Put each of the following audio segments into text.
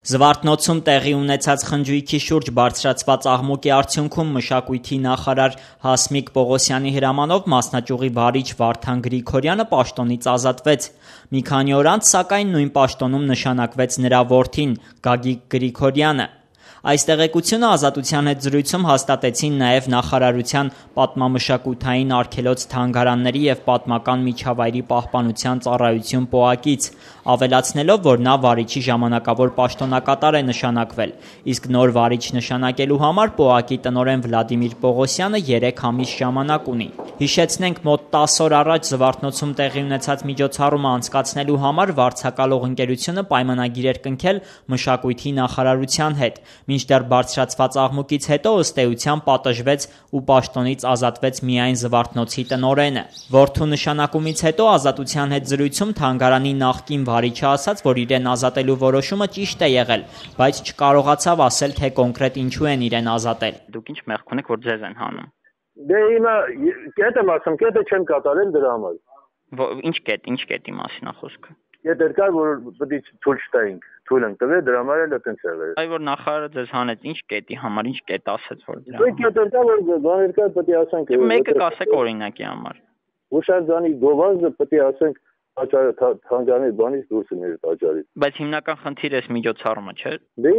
Զվարթնոցում տեղի ունեցած խնջույքի շուրջ բարձրացված աղմուկի արդյունքում մշակույթի նախարար Հասմիկ Պողոսյանի հրամանով մասնաճյուղի վարիչ Վարդան Գրիգորյանը պաշտոնից ազատվեց։ Մի քանի օր անց, սակայն, նույն պաշտոնում նշանակվեց նրա որդին Գագիկ Գրիգորյանը։ Այս տեղեկությունը Ազատության հետ զրույցում հաստատեցին նաև նախարարության պատմամշակութային արգելոց-թանգարանների և պատմական միջավայրի պահպանության ծառայություն ՊՕԱԿ-ից, ավելացնելով, որ նա վարիչի ժամանակավոր պաշտոնակատար է նշանակվել, իսկ նոր վարիչ նշանակելու համար ՊՕԱԿ-ի տնօրեն Վլադիմիր Պողոսյանը 3 ամիս ժամանակ ունի։ Հիշեցնենք, մոտ 10 օր առաջ Զվարթնոցում տեղի ունեցած միջոցառումը անցկացնելու համար վարձակալող ընկերությունը պայմանագիր էր կնքել մշակույթի նախարարության հետ, մինչդեռ բարձրացված աղմուկից հետո ըստ էության պատժվեց ու պաշտոնից ազատվեց միայն Զվարթնոցի տնօրենը։ Որդու նշանակումից հետո Ազատության հետ զրույցում թանգարանի նախկին վարիչը ասաց, որ իրեն ազատելու որոշումը ճիշտ է եղել, բայց չկարողացավ ասել, թե կոնկրետ ինչու են իրեն ազատել։ Դուք ինչ մեղք ունեք, որ ձեզ են հանում։ Դե հիմա կետ եմ ասում, կետը չեմ կատարել դրա համար։ Ինչ կետի մասին է խոսքը։ Կետ էր կար, որ պետք է թույլ չտայինք, թույլ ենք տվել, դրա համար էլ այդպես եղել։ Այ որ նախարարը ձեզ հանեց, ինչ կետի համար, ինչ կետ ասեց, որ դրա։ Դե կետ էր կար, որ բաներ կար, պետք է ասենք։ Մեկը կասեք օրինակի համար։ Հուշարձանի գովազդը պետք է ասենք թանգարանի բանից դուրս է տաճարից։ Բայց հիմնական խնդիրը էս միջոցառումը չէ։ Դե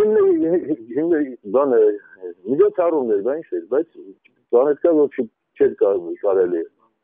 հիմա միջոցառումն էր, բայց բաներ կար, որ չէր կարելի։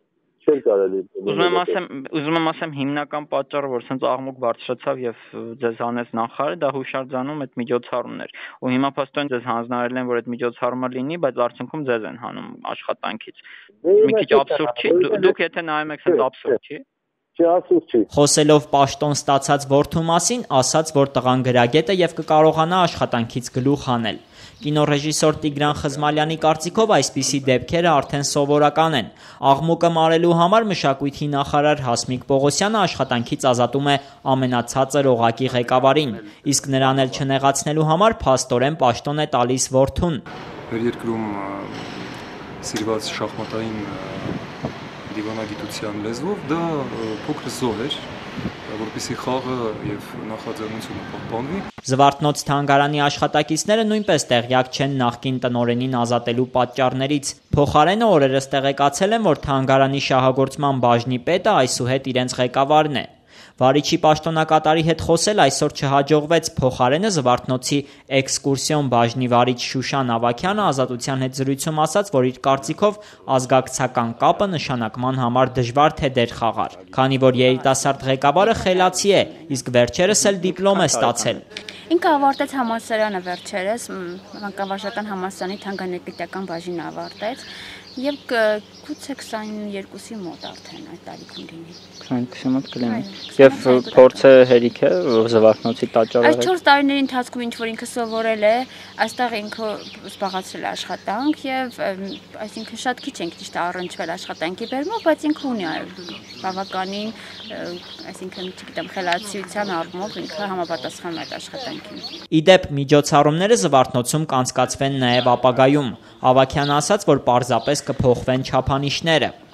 Ուզում եմ ասեմ հիմնական պատճառը, որ սենց աղմուկ բարձրացավ եւ ձեզ հանեց նախարարը, դա հուշարձանում այդ միջոցառումն էր։ Ու հիմա փաստորեն ձեզ հանձնարարել են, որ այդ միջոցառումը լինի, բայց արդյունքում ձեզ են հանում աշխատանքից։ Մի քիչ աբսուրդ չի։ Դուք եթե նայում եք, սենց աբսուրդ չի։ Խոսելով պաշտոն ստացած որդու մասին, ասաց, որ տղան գրագետ է եւ կկարողանա աշխատանքից գլուխ հանել։ Կինոռեժիսոր Տիգրան Խզմալյանի կարծիքով այսպիսի դեպքերը արդեն սովորական են։ Աղմուկը մարելու համար մշակույթի նախարար Հասմիկ Պողոսյանը աշխատանքից ազատում է ամենացածր օղակի ղեկավարին, իսկ նրան էլ չնեղացնելու համար փաստորեն պաշտոն է տալիս որդուն։ Մեր երկրում սիրված շախմատային դիվանագիտության լեզվով դա փոքր զոհ էր, որպեսզի խաղը եւ նախաձեռնությունը պահպանվի։ Զվարթնոց թանգարանի աշխատակիցները նույնպես տեղյակ չեն նախկին տնօրենին ազատելու պատճառներից։ Փոխարենը օրերս տեղեկացել են, որ թանգարանի շահագործման բաժնի պետը այսուհետ իրենց ղեկավարն է։ Վարիչի պաշտոնակատարի հետ խոսել այսօր չհաջողվեց, փոխարենը Զվարթնոցի էքսկուրսիոն բաժնի վարիչ Շուշան Ավագյանը Ազատության հետ զրույցում ասաց, որ իր կարծիքով ազգակցական կապը նշանակման համար դժվար թե դեր խաղար, քանի որ երիտասարդ ղեկավարը խելացի է, իսկ վերջերս էլ դիպլոմ է ստացել։ Ինքը ավարտեց համալսարանը վերջերս, մանկավարժական համալսարանի թանգարանագիտական բաժինը ավարտեց եւ գուցե 22-ի մոտ արդեն այդ տարիքում լինի։ 22-ի մոտ կլինի։ Եվ փորձը հերիք է Զվարթնոցի տաճարը։ Այս 4 տարիների ընթացքում ինչ որ ինքը սովորել է, այստեղ ինքը զբաղացրել է աշխատանք եւ այսինքն շատ քիչ ենք ճիշտ առնչվել աշխատանքի բերումով, բայց ինքը ունի բավականին, այսինքն չգիտեմ, խելացիության առումով ինքը համապատասխանում է այդ աշխատանքին։ Իդեպ միջոցառումները Զվարթնոցում կանցկացվեն նաև ապագայում։ Ավագյանը ասաց, որ պարզապես կփոխվեն չափանիշները։